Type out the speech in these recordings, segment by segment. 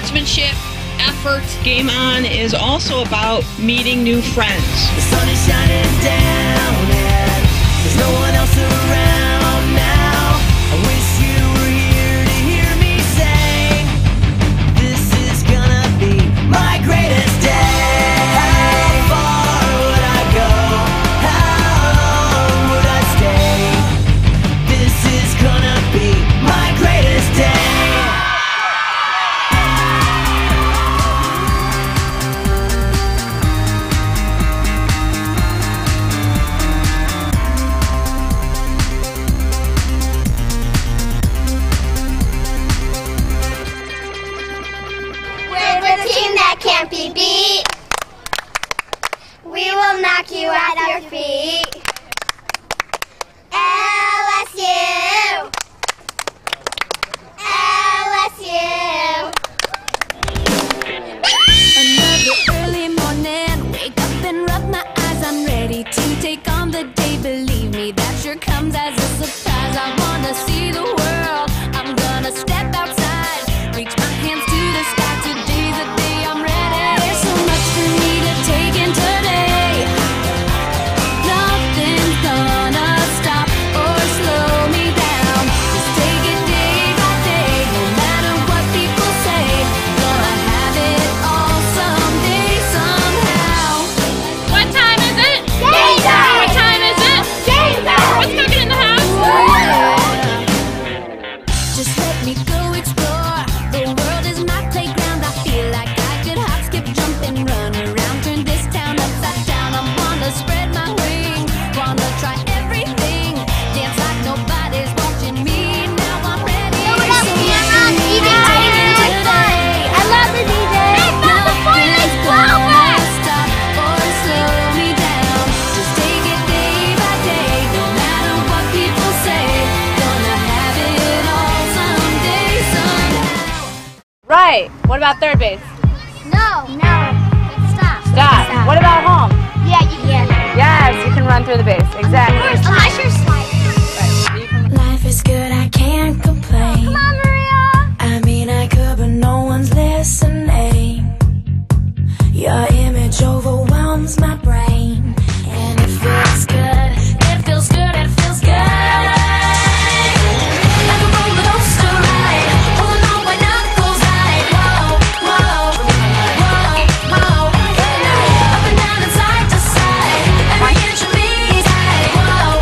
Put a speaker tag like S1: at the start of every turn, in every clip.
S1: sportsmanship, effort. Game On is also about meeting new friends.
S2: The sun is shining down and there's no one else around now. I wish you were here to hear me say, this is gonna be my greatest day. How far would I go? How long would I stay? This is gonna be my greatest day.
S3: Can't be beat. We will knock you off your feet. LSU. LSU.
S4: Another early morning, wake up and rub my eyes. I'm ready to take on the day. Believe me, that sure comes as a surprise. I wanna see the world. I'm gonna step outside, reach my hands to the sky. Today's the day I'm ready. There's so much for me to take in today. Nothing's gonna stop or slow me down. Just take it day by day, no matter what people say. Gonna have it all someday, somehow.
S5: What time is it?
S3: Game time.
S5: What time is it?
S3: Game time.
S5: What's cooking in the house?
S4: Just let me go explore. The world is my playground. I feel like I could hop, skip, jump, and run around. Turn this town upside down. I wanna spread my wings. Wanna try everything. Dance like nobody's watching me. Now I'm ready.
S3: What up, Hannah? DJ today. I love the DJ.
S4: Nothing's gonna stop or slow me down. Just take it day by day, no matter what people say. Gonna have it all someday, somehow.
S5: Right. What about third base?
S3: No. Stop.
S5: Stop. What about home?
S3: Yeah, you can.
S5: Yes, you can run through the base. Exactly.
S3: Unless you're sliding.
S4: Life is good, I can't complain.
S3: Come on, Maria.
S4: I mean, I could, but no one's listening. Your image overwhelms my brain, and it feels good. It feels good. It feels good. Like a roller coaster ride, holding on by knuckles high. Whoa, whoa, whoa, whoa. Up and down and side to side, every inch of me is tight. Whoa,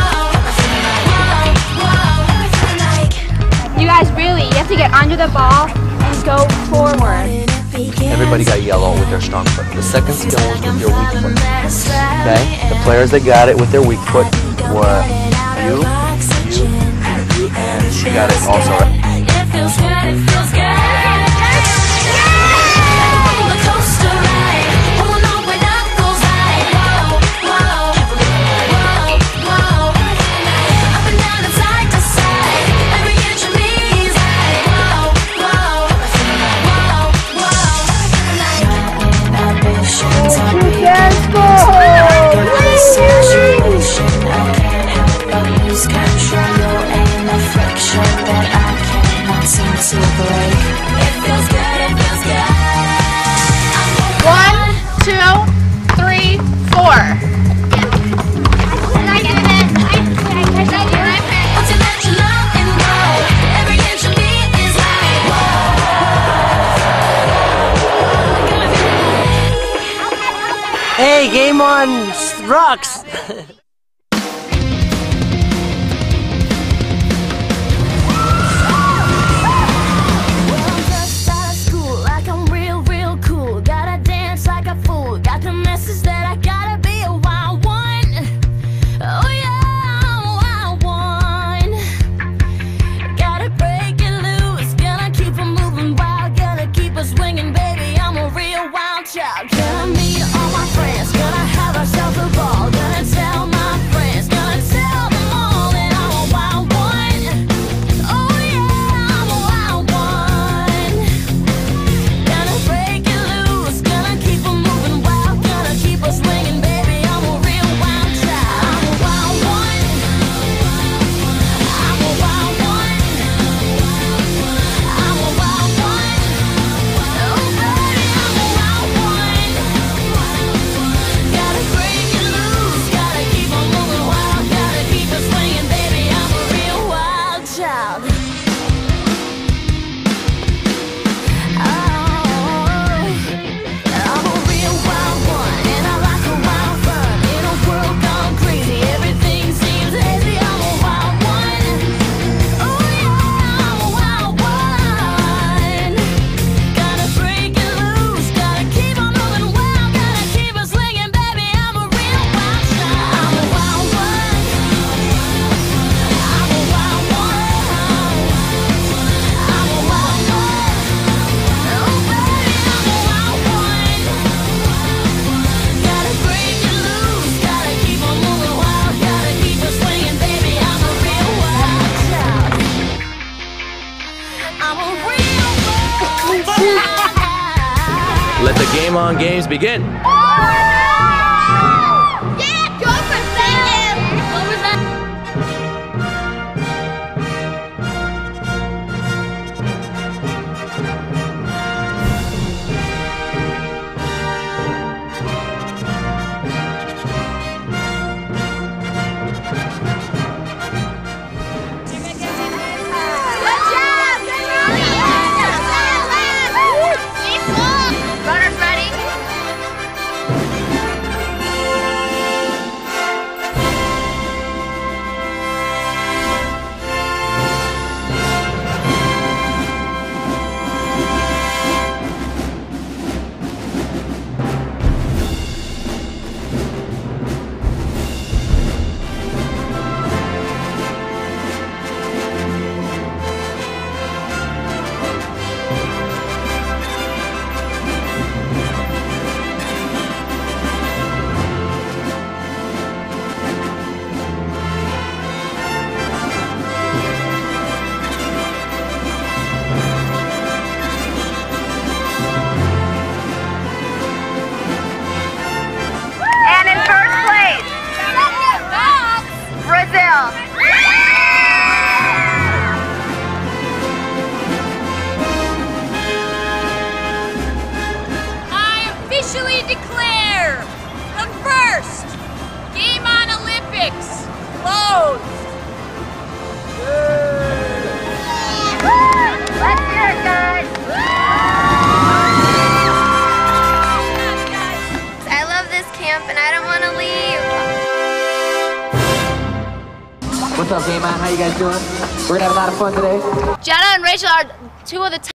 S4: whoa, whoa, whoa.
S5: You guys really, you have to get under the ball and go forward.
S6: Everybody got yellow with their strong foot. The second skill was with your weak foot. Okay? The players that got it with their weak foot were you, and she got it also right.
S4: It feels good, it feels good. Like a roller coaster ride, holding on by knuckles high. Whoa, whoa, whoa, whoa. Up and down and side to side, every inch of me is high. Whoa, whoa, whoa, whoa. Ambitions are big. I can't help but lose control and the friction that I cannot seem to break. It feels good, it feels good.
S5: 1, 2, 3, 4.
S3: Can I get it?
S4: Want to let you love and grow. Every inch of me is high.
S2: Hey, Game On rocks!
S4: Just out of school, like I'm real, real cool. Gotta dance like a fool. Got the message that I gotta be a wild one. Oh yeah, I'm a wild one. Gotta break it loose. Gonna keep 'em moving wild. Gonna keep us swinging, baby. I'm a real wild child. Gonna meet all my friends. Gonna have ourselves a ball. Gonna tell my
S6: Let the Game On games begin.
S3: Yeah, go Brazil! What was that?
S5: Runners ready? And in first place, Brazil.
S7: I officially declare the first Game On Olympics closed.
S5: Let's hear it, guys.
S3: I love this camp and I don't want to leave.
S8: What's up, Game On? How you guys doing? We're gonna have a lot of fun today.
S5: Jenna and Rachel are two of the